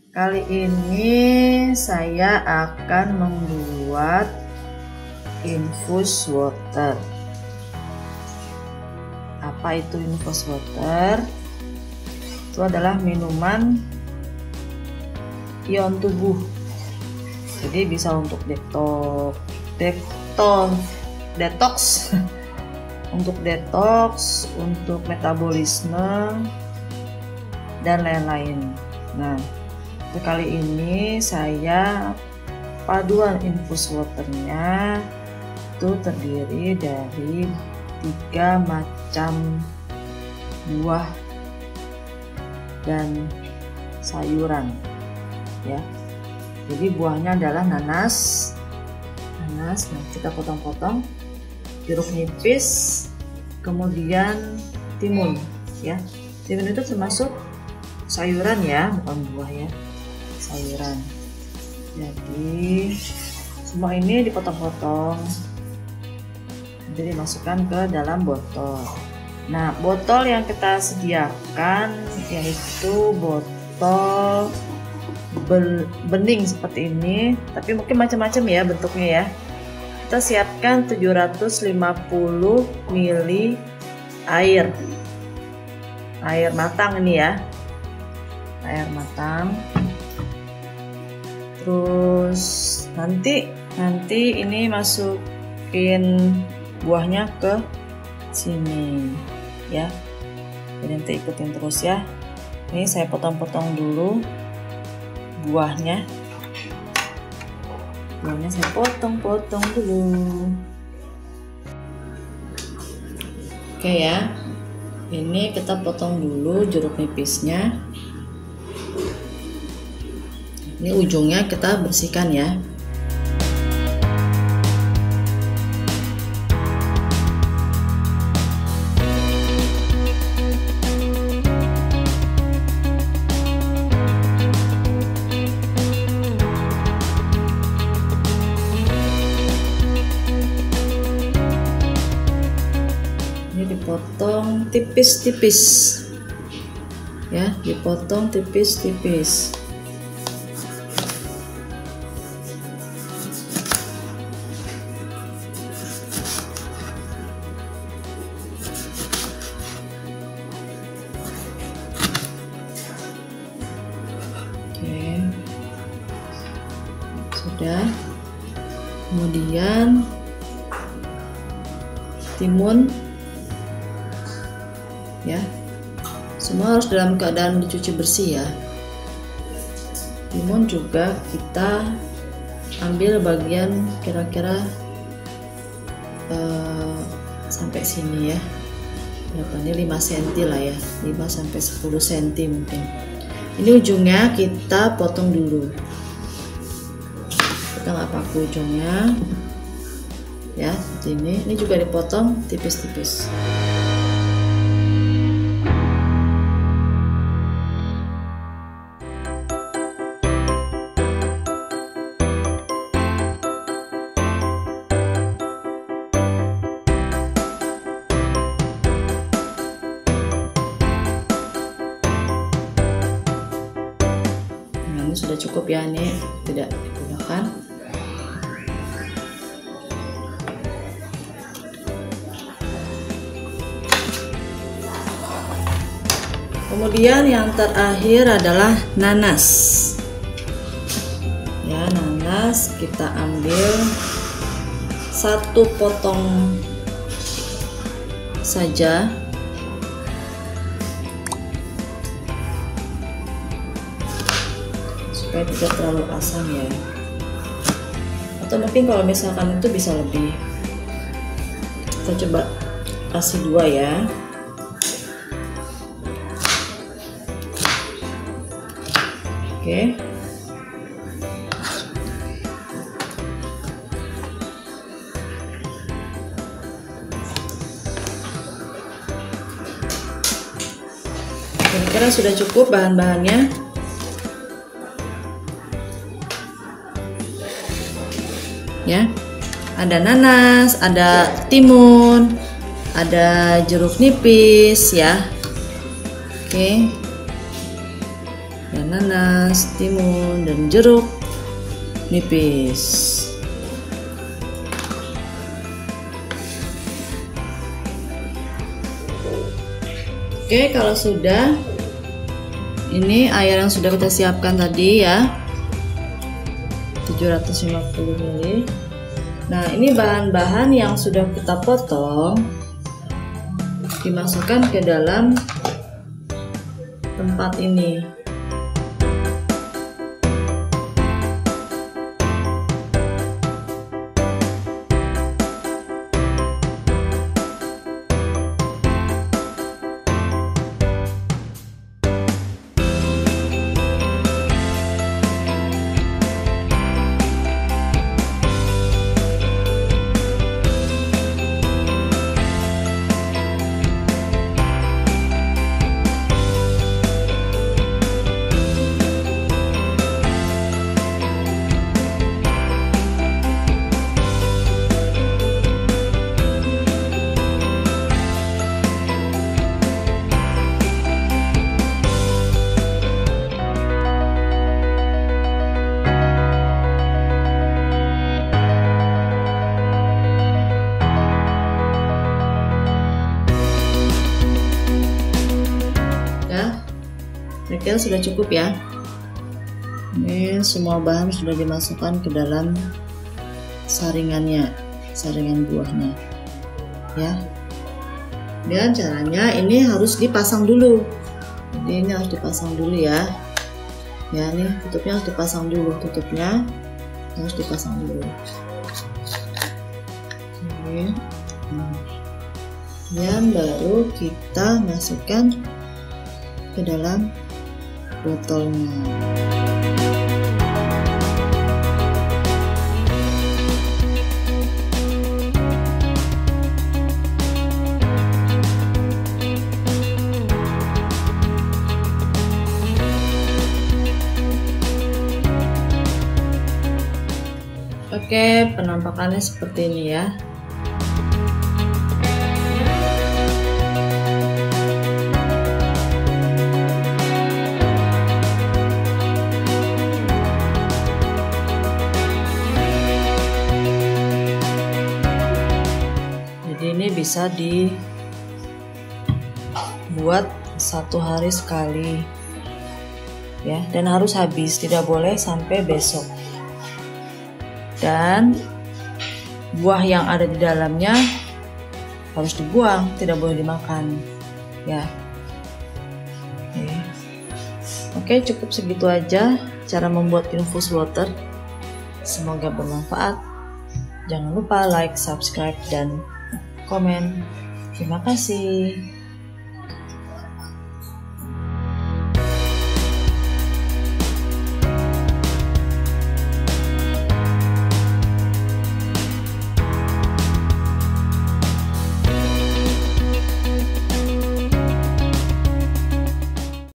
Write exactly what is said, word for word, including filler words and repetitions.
Kali ini saya akan membuat infus water. Apa itu infus water? Itu adalah minuman ion tubuh. Jadi bisa untuk detox, detox, detox, untuk detox, untuk metabolisme dan lain-lain. Nah, untuk kali ini saya paduan infus waternya itu terdiri dari tiga macam buah dan sayuran, ya. Jadi buahnya adalah nanas, nanas. Nah, kita potong-potong, jeruk nipis, kemudian timun, ya. Timun itu termasuk sayuran ya, bukan buah ya. Sayuran. Jadi semua ini dipotong-potong, jadi dimasukkan ke dalam botol. Nah, botol yang kita sediakan yaitu botol bening seperti ini, tapi mungkin macam-macam ya bentuknya ya. Kita siapkan tujuh ratus lima puluh mililiter air, air matang ini ya, air matang. Terus nanti nanti ini masukin buahnya ke sini ya. Jadi nanti ikutin terus ya. Ini saya potong-potong dulu buahnya. Buahnya saya potong-potong dulu. Oke ya. Ini kita potong dulu jeruk nipisnya. Ini ujungnya kita bersihkan ya. Ini dipotong tipis-tipis ya, dipotong tipis-tipis. Oke, sudah. Kemudian timun ya, semua harus dalam keadaan dicuci bersih ya. Timun juga kita ambil bagian kira-kira uh, sampai sini ya, berapa lima sentimeter lah ya, lima sampai sepuluh sentimeter mungkin. Ini ujungnya kita potong dulu, kita nggak pakai ujungnya ya, seperti ini. Ini juga dipotong tipis-tipis. Ini sudah cukup ya, ini tidak digunakan. Kemudian yang terakhir adalah nanas ya. Nanas kita ambil satu potong saja. Supaya tidak terlalu asam ya, atau mungkin kalau misalkan itu bisa lebih. Kita coba kasih dua ya. Oke, kira-kira sudah cukup bahan-bahannya. Ya, ada nanas, ada timun, ada jeruk nipis ya. Oke, dan nanas, timun, dan jeruk nipis. Oke, kalau sudah, ini air yang sudah kita siapkan tadi ya, tujuh ratus lima puluh mililiter. Nah, ini bahan-bahan yang sudah kita potong dimasukkan ke dalam tempat ini. Kira sudah cukup ya. Ini semua bahan sudah dimasukkan ke dalam saringannya, saringan buahnya ya. Dan caranya ini harus dipasang dulu. Jadi ini harus dipasang dulu ya. Ya, nih tutupnya harus dipasang dulu, tutupnya harus dipasang dulu. Oke. Dan baru kita masukkan ke dalam botolnya. Oke, penampakannya seperti ini ya. Ini bisa dibuat satu hari sekali ya, dan harus habis, tidak boleh sampai besok. Dan buah yang ada di dalamnya harus dibuang, tidak boleh dimakan ya. Oke, Oke cukup segitu aja cara membuat infus water. Semoga bermanfaat. Jangan lupa like, subscribe, dan komen. Terima kasih.